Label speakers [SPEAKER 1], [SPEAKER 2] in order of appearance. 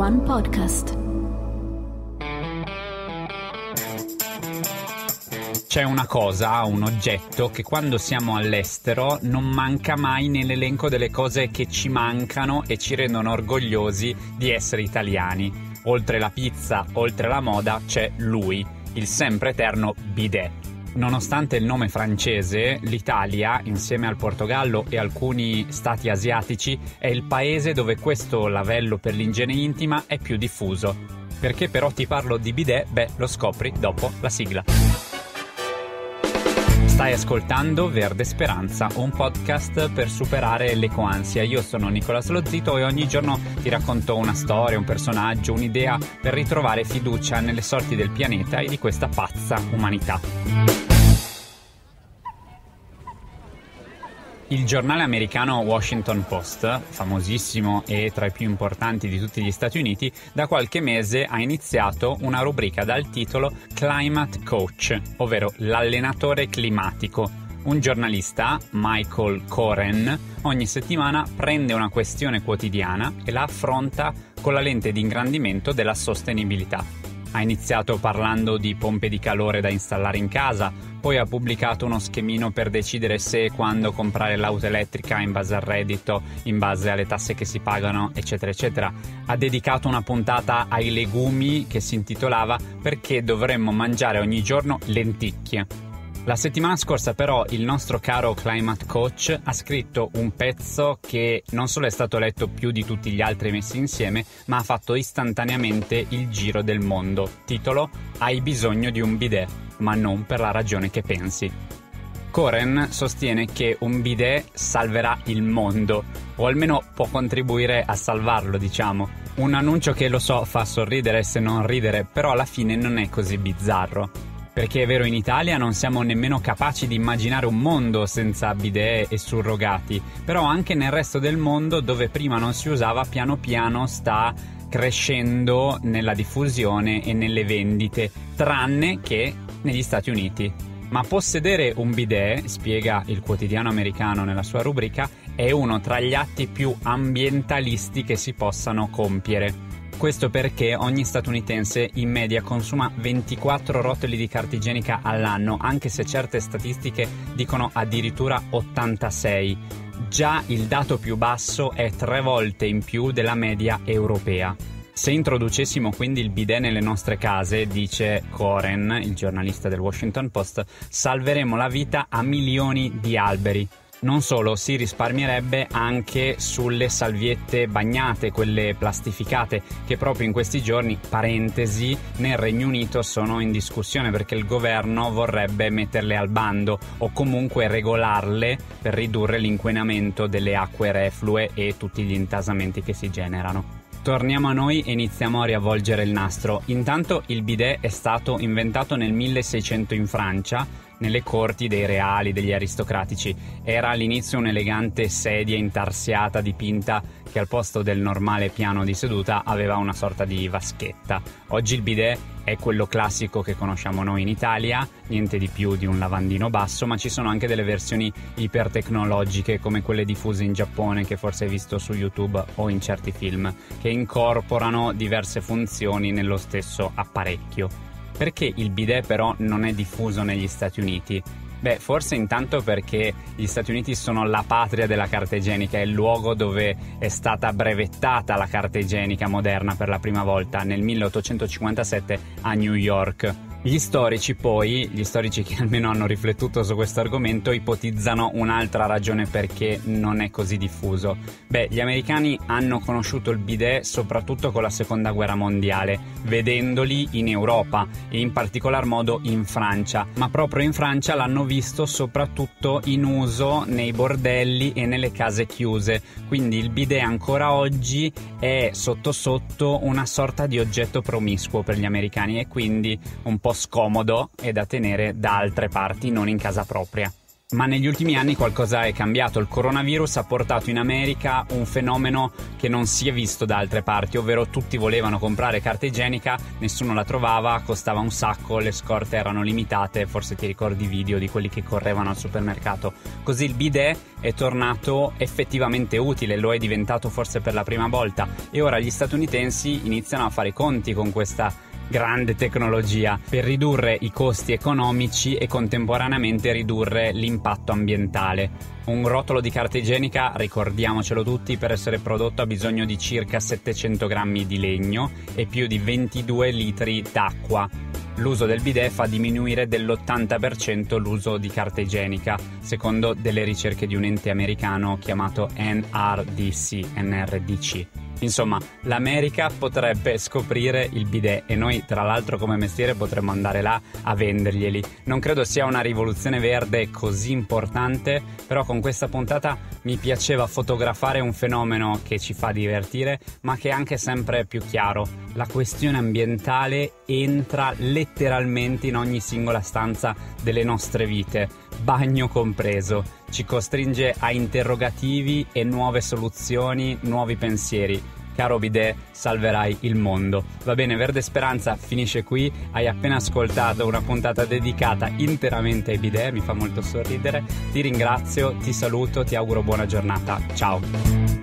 [SPEAKER 1] One Podcast.
[SPEAKER 2] C'è una cosa, un oggetto che quando siamo all'estero non manca mai nell'elenco delle cose che ci mancano e ci rendono orgogliosi di essere italiani. Oltre la pizza, oltre la moda, c'è lui, il sempre eterno bidet. Nonostante il nome francese, l'Italia, insieme al Portogallo e alcuni stati asiatici, è il paese dove questo lavello per l'igiene intima è più diffuso. Perché però ti parlo di bidet? Beh, lo scopri dopo la sigla. Stai ascoltando Verde Speranza, un podcast per superare l'ecoansia. Io sono Nicolas Lozito e ogni giorno ti racconto una storia, un personaggio, un'idea per ritrovare fiducia nelle sorti del pianeta e di questa pazza umanità. Il giornale americano Washington Post, famosissimo e tra i più importanti di tutti gli Stati Uniti, da qualche mese ha iniziato una rubrica dal titolo Climate Coach, ovvero l'allenatore climatico. Un giornalista, Michael Koren, ogni settimana prende una questione quotidiana e la affronta con la lente di ingrandimento della sostenibilità. Ha iniziato parlando di pompe di calore da installare in casa, poi ha pubblicato uno schemino per decidere se e quando comprare l'auto elettrica in base al reddito, in base alle tasse che si pagano, eccetera, eccetera. Ha dedicato una puntata ai legumi che si intitolava "Perché dovremmo mangiare ogni giorno lenticchie?". La settimana scorsa però il nostro caro Climate Coach ha scritto un pezzo che non solo è stato letto più di tutti gli altri messi insieme, ma ha fatto istantaneamente il giro del mondo. Titolo: "Hai bisogno di un bidet, ma non per la ragione che pensi". Koren sostiene che un bidet salverà il mondo, o almeno può contribuire a salvarlo, diciamo. Un annuncio che, lo so, fa sorridere se non ridere, però alla fine non è così bizzarro. Perché è vero, in Italia non siamo nemmeno capaci di immaginare un mondo senza bidet e surrogati, però anche nel resto del mondo, dove prima non si usava, piano piano sta crescendo nella diffusione e nelle vendite, tranne che negli Stati Uniti. Ma possedere un bidet, spiega il quotidiano americano nella sua rubrica, è uno tra gli atti più ambientalisti che si possano compiere. Questo perché ogni statunitense in media consuma 24 rotoli di carta igienica all'anno, anche se certe statistiche dicono addirittura 86. Già il dato più basso è 3 volte in più della media europea. Se introducessimo quindi il bidet nelle nostre case, dice Koren, il giornalista del Washington Post, salveremo la vita a milioni di alberi. Non solo, si risparmierebbe anche sulle salviette bagnate, quelle plastificate, che proprio in questi giorni, parentesi, nel Regno Unito sono in discussione perché il governo vorrebbe metterle al bando o comunque regolarle per ridurre l'inquinamento delle acque reflue e tutti gli intasamenti che si generano. Torniamo a noi e iniziamo a riavvolgere il nastro. Intanto il bidet è stato inventato nel 1600 in Francia, nelle corti dei reali, degli aristocratici. Era all'inizio un'elegante sedia intarsiata dipinta che al posto del normale piano di seduta aveva una sorta di vaschetta. Oggi il bidet è quello classico che conosciamo noi in Italia, niente di più di un lavandino basso, ma ci sono anche delle versioni ipertecnologiche come quelle diffuse in Giappone, che forse hai visto su YouTube o in certi film, che incorporano diverse funzioni nello stesso apparecchio. Perché il bidet però non è diffuso negli Stati Uniti? Beh, forse intanto perché gli Stati Uniti sono la patria della carta igienica, è il luogo dove è stata brevettata la carta igienica moderna per la prima volta nel 1857 a New York. Gli storici che almeno hanno riflettuto su questo argomento, ipotizzano un'altra ragione perché non è così diffuso. Beh, gli americani hanno conosciuto il bidet soprattutto con la Seconda Guerra Mondiale, vedendoli in Europa e in particolar modo in Francia, ma proprio in Francia l'hanno visto soprattutto in uso nei bordelli e nelle case chiuse, quindi il bidet ancora oggi è sotto sotto una sorta di oggetto promiscuo per gli americani e quindi un po' scomodo e da tenere da altre parti, non in casa propria. Ma negli ultimi anni qualcosa è cambiato. Il coronavirus ha portato in America un fenomeno che non si è visto da altre parti, ovvero tutti volevano comprare carta igienica, nessuno la trovava, costava un sacco, le scorte erano limitate, forse ti ricordi i video di quelli che correvano al supermercato. Così il bidet è tornato effettivamente utile, lo è diventato forse per la prima volta, e ora gli statunitensi iniziano a fare i conti con questa grande tecnologia per ridurre i costi economici e contemporaneamente ridurre l'impatto ambientale. Un rotolo di carta igienica, ricordiamocelo tutti, per essere prodotto ha bisogno di circa 700 grammi di legno e più di 22 litri d'acqua. L'uso del bidet fa diminuire dell'80% l'uso di carta igienica, secondo delle ricerche di un ente americano chiamato NRDC. Insomma, l'America potrebbe scoprire il bidet e noi, tra l'altro, come mestiere potremmo andare là a venderglieli. Non credo sia una rivoluzione verde così importante, però con questa puntata mi piaceva fotografare un fenomeno che ci fa divertire, ma che è anche sempre più chiaro. La questione ambientale entra letteralmente in ogni singola stanza delle nostre vite, bagno compreso. Ci costringe a interrogativi e nuove soluzioni, nuovi pensieri. Caro bidet, salverai il mondo. Va bene, Verde Speranza finisce qui. Hai appena ascoltato una puntata dedicata interamente ai bidet, mi fa molto sorridere. Ti ringrazio, ti saluto, ti auguro buona giornata. Ciao.